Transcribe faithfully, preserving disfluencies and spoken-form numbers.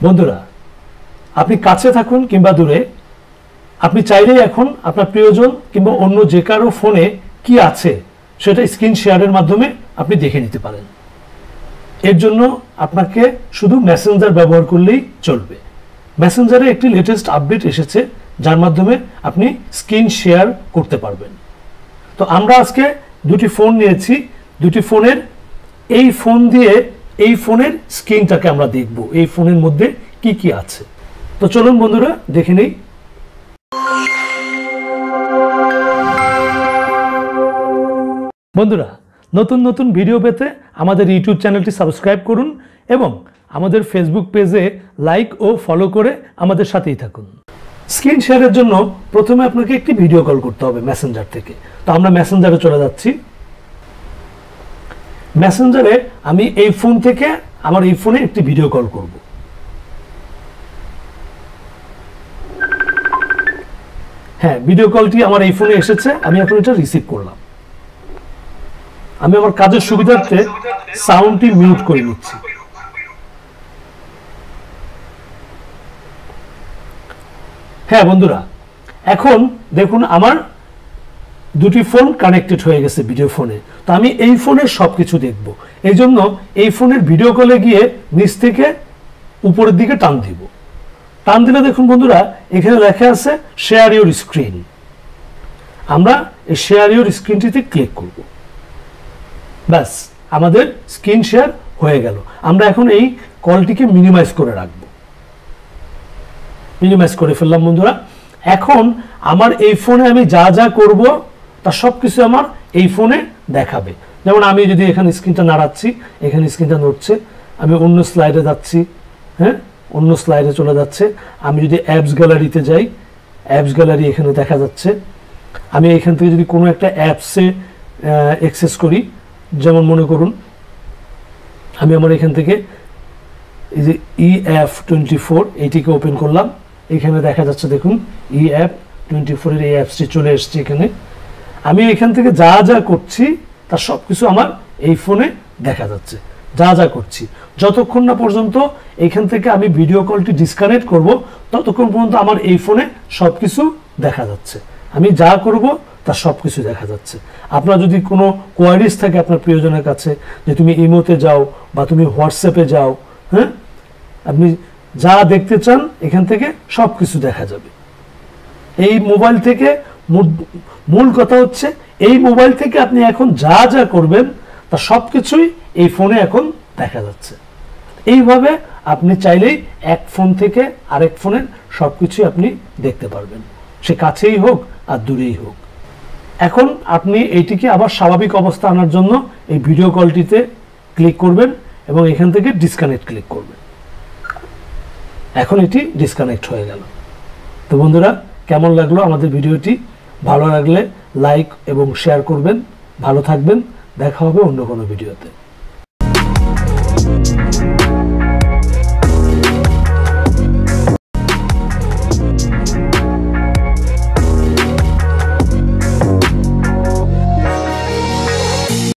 বন্ধুরা, আপনি কাছে থাকুন কিংবা দূরে, আপনি চাইলেই এখন আপনার প্রিয়জন কিংবা অন্য যে কারো ফোনে কি আছে সেটা স্ক্রিন শেয়ারের মাধ্যমে আপনি দেখে নিতে পারেন। এর জন্য আপনাকে শুধু মেসেঞ্জার ব্যবহার করলেই চলবে। মেসেঞ্জারে একটি লেটেস্ট আপডেট এসেছে যার মাধ্যমে আপনি স্ক্রিন শেয়ার করতে পারবেন। তো আমরা আজকে দুটি ফোন নিয়েছি, দুটি ফোনের এই ফোন দিয়ে এই ফোনের স্ক্রিনটাকে আমরা দেখব এই ফোনের মধ্যে কি কি আছে। তো চলুন বন্ধুরা দেখে নেই। বন্ধুরা, নতুন নতুন ভিডিও পেতে আমাদের ইউটিউব চ্যানেলটি সাবস্ক্রাইব করুন এবং আমাদের ফেসবুক পেজে লাইক ও ফলো করে আমাদের সাথেই থাকুন। স্ক্রিন শেয়ারের জন্য প্রথমে আপনাকে একটি ভিডিও কল করতে হবে মেসেঞ্জার থেকে। তো আমরা মেসেঞ্জারে চলে যাচ্ছি। মেসেঞ্জারে আমি এই ফোন থেকে আমার এই ফোনে একটি ভিডিও কল করব। হ্যাঁ, ভিডিও কলটি আমার এই ফোনে এসেছে, আমি এখন এটা রিসিভ করলাম। আমি আমার কাজের সুবিধার্থে সাউন্ডটি মিউট করে নিচ্ছি। হ্যাঁ বন্ধুরা, এখন দেখুন আমার দুটি ফোন কানেক্টেড হয়ে গেছে ভিডিও ফোনে। তো আমি এই ফোনের সবকিছু দেখব, এই জন্য এই ফোনের ভিডিও কলে গিয়ে নিচ থেকে উপরের দিকে টান দিব। টান দিলে দেখুন বন্ধুরা, এখানে লেখা আছে শেয়ার ইউর স্ক্রিন। আমরা এই শেয়ার ইউর স্ক্রিনটিতে ক্লিক করব। ব্যাস, আমাদের স্ক্রিন শেয়ার হয়ে গেল। আমরা এখন এই কলটিকে মিনিমাইজ করে রাখব। মিনিমাইজ করে ফেললাম বন্ধুরা। এখন আমার এই ফোনে আমি যা যা করব তার সব কিছু আমার এই ফোনে দেখাবে। যেমন আমি যদি এখানে স্ক্রিনটা নাড়াচ্ছি, এখানে স্ক্রিনটা নড়ছে, আমি অন্য স্লাইডে যাচ্ছি, হ্যাঁ অন্য স্লাইডে চলে যাচ্ছে। আমি যদি অ্যাপস গ্যালারিতে যাই, অ্যাপস গ্যালারি এখানে দেখা যাচ্ছে। আমি এখান থেকে যদি কোনো একটা অ্যাপসে অ্যাক্সেস করি, যেমন মনে করুন আমি আমার এখান থেকে এই যে ই এফ টোয়েন্টি ফোর এইটিকে ওপেন করলাম। এখানে দেখা যাচ্ছে দেখুন ই এফ টোয়েন্টি ফোরের এই অ্যাপসটি চলে এসছে এখানে। আমি এখান থেকে যা যা করছি তার সব কিছু আমার এই ফোনে দেখা যাচ্ছে, যা যা করছি। যতক্ষণ না পর্যন্ত এখান থেকে আমি ভিডিও কলটি ডিসকানেক্ট করব ততক্ষণ পর্যন্ত আমার এই ফোনে সব কিছু দেখা যাচ্ছে। আমি যা করব তার সব কিছু দেখা যাচ্ছে। আপনার যদি কোনো কোয়ারিজ থাকে আপনার প্রিয়জনের কাছে, যে তুমি ইমোতে যাও বা তুমি হোয়াটসঅ্যাপে যাও, হ্যাঁ আপনি যা দেখতে চান এখান থেকে সব কিছু দেখা যাবে। এই মোবাইল থেকে মূল কথা হচ্ছে এই মোবাইল থেকে আপনি এখন যা যা করবেন তা সব কিছুই এই ফোনে এখন দেখা যাচ্ছে। এইভাবে আপনি চাইলেই এক ফোন থেকে আরেক ফোনের সব কিছুই আপনি দেখতে পারবেন, সে কাছেই হোক আর দূরেই হোক। এখন আপনি এইটিকে আবার স্বাভাবিক অবস্থা আনার জন্য এই ভিডিও কলটিতে ক্লিক করবেন এবং এখান থেকে ডিসকানেক্ট ক্লিক করবেন। এখন এটি ডিসকানেক্ট হয়ে গেল। তো বন্ধুরা, কেমন লাগলো আমাদের ভিডিওটি? ভালো লাগলে লাইক এবং শেয়ার করবেন। ভালো থাকবেন, দেখা হবে অন্য কোনো ভিডিওতে।